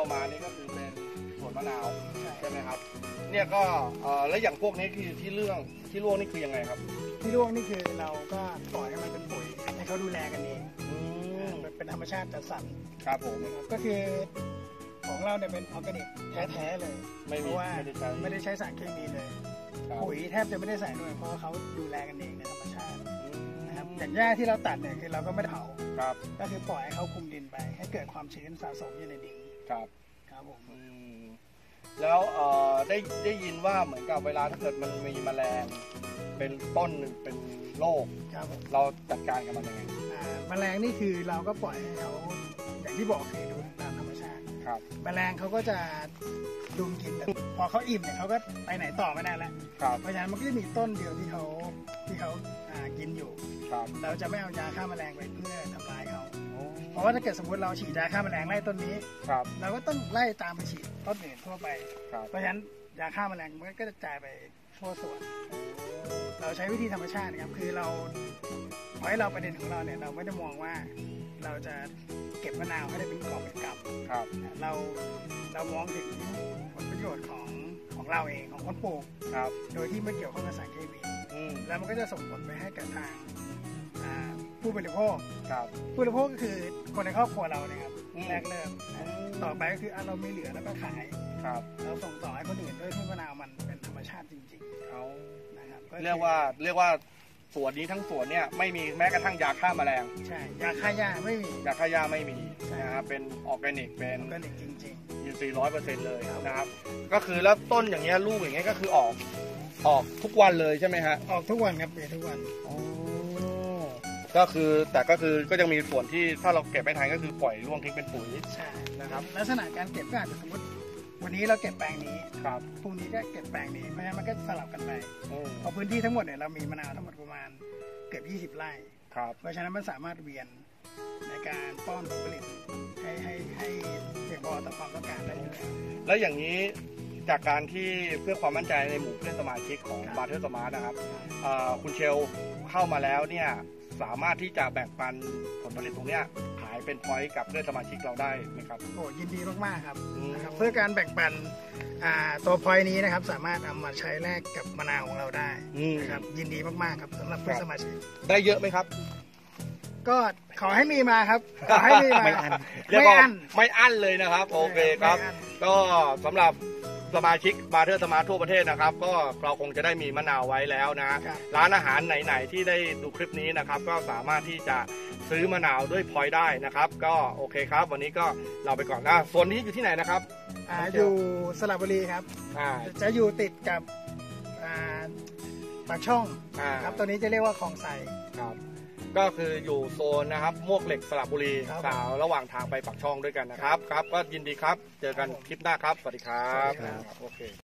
มานี่ก็คือเป็นสวนมะนาวใช่ไหมครับเนี่ยก็แล้วอย่างพวกนี้คือที่ร่วงนี่คือยังไงครับที่ร่วงนี่คือเราก็ปล่อยให้มันเป็นปุ๋ยให้เขาดูแลกันเองเป็นธรรมชาติจัดสรรครับผมก็คือของเราเนี่ยเป็นออร์แกนิกแท้ๆเลยเพราะว่าไม่ได้ใช้สารเคมีเลยปุ๋ยแทบจะไม่ได้ใส่ด้วยเพราะเขาดูแลกันเองในธรรมชาตินะครับอย่างหญ้าที่เราตัดเนี่ยคือเราก็ไม่เผาก็คือปล่อยให้เขาคุมดินไปให้เกิดความชื้นสะสมอยู่ในดินครับผมแล้วได้ยินว่าเหมือนกับเวลาถ้าเกิดมันมีแมลงเป็นต้นหนึ่งเป็นโรคเราจัดการกับมันยังไงแมลงนี่คือเราก็ปล่อยให้เขาอย่างที่บอกคือดูตามธรรมชาติแมลงเขาก็จะดุมกินพอเขาอิ่มเนี่ยเขาก็ไปไหนต่อไม่ได้แล้วเพราะฉะนั้นมันก็จะมีต้นเดียวที่เขากินอยู่เราจะไม่เอายาฆ่าแมลงไปเพื่อทำลายเขาเพราะว่าถ้าเกิดสมมติเราฉีดยาฆ่าแมลงไล่ต้นนี้เราก็ต้องไล่ตามไปฉีดต้นอื่นทั่วไปเพราะฉะนั้นยาฆ่าแมลงมันก็จะกระจายไปทั่วสวนเราใช้วิธีธรรมชาตินะครับคือเราเพราะเราประเด็นของเราเนี่ยเราไม่ได้มองว่าเราจะเก็บมะนาวให้ได้เป็นกอบเป็นกำเรามองถึงผลประโยชน์ของเราเองของคนปลูกโดยที่ไม่เกี่ยวข้องกับสารเคมีแล้วมันก็จะส่งผลไปให้กับทางผู้บริโภคผู้บริโภคก็คือคนในครอบครัวเราเนี่ยครับแรกเริ่มต่อไปก็คือเราไม่เหลือแล้วก็ขายเราส่งต่อให้คนอื่นด้วยที่มะนาวมันเป็นธรรมชาติจริงๆนะครับเรียกว่าสวนนี้ทั้งสวนเนี่ยไม่มีแม้กระทั่งยาฆ่าแมลงใช่ยาฆ่าหญ้าไม่มีนะครับเป็นออร์แกนิกเป็นจริงๆอินทรีย์100%เลยนะครับก็คือแล้วต้นอย่างเงี้ยลูกอย่างเงี้ยก็คือออกทุกวันเลยใช่ไหมฮะออกทุกวันครับทุกวันก็คือแต่ก็คือก็ยังมีส่วนที่ถ้าเราเก็บไม่ทันก็คือปล่อยร่วงทิ้งเป็นปุ๋ยใช่นะครับลักษณะการเก็บก็อาจจะสมมติวันนี้เราเก็บแปลงนี้พรุ่งนี้ก็เก็บแปลงนี้เพราะฉะนั้นมันก็สลับกันไปเพราะพื้นที่ทั้งหมดเนี่ยเรามีมะนาวทั้งหมดประมาณเกือบ20 ไร่เพราะฉะนั้นมันสามารถเวียนในการป้อนผลผลิตให้เพียงพอต่อความต้องการได้อยู่แล้วอย่างนี้จากการที่เพื่อความมั่นใจในหมู่เพื่อนสมาชิกของบาร์เทอร์สมาร์ทนะครับคุณเชลเข้ามาแล้วเนี่ยสามารถที่จะแบ่งปันผลผลิตตรงนี้ขายเป็นพอยต์กับเพื่อนสมาชิกเราได้ไหมครับโอ้ยินดีมากๆครับนะครับเพื่อการแบ่งปันตัวพอยต์นี้นะครับสามารถนำมาใช้แลกกับมะนาวของเราได้นะครับยินดีมากๆครับสำหรับเพื่อนสมาชิกได้เยอะไหมครับก็ขอให้มีมาครับขอให้มีมาไม่อั้นเลยนะครับโอเคครับก็สำหรับสมาชิกบาร์เทอร์สมาร์ททั่วประเทศนะครับก็เราคงจะได้มีมะนาวไว้แล้วนะร้านอาหารไหนๆที่ได้ดูคลิปนี้นะครับก็สามารถที่จะซื้อมะนาวด้วยพอยต์ได้นะครับก็โอเคครับวันนี้ก็เราไปก่อนนะส่วนนี้อยู่ที่ไหนนะครับอยู่สระบุรีครับจะอยู่ติดกับปากช่องครับตัวนี้จะเรียกว่าคลองไทรครับก็คืออยู่โซนนะครับมวกเหล็กสระบุรีสาวระหว่างทางไปปากช่องด้วยกันนะครับก็ยินดีครับเจอกันคลิปหน้าครับสวัสดีครับโอเค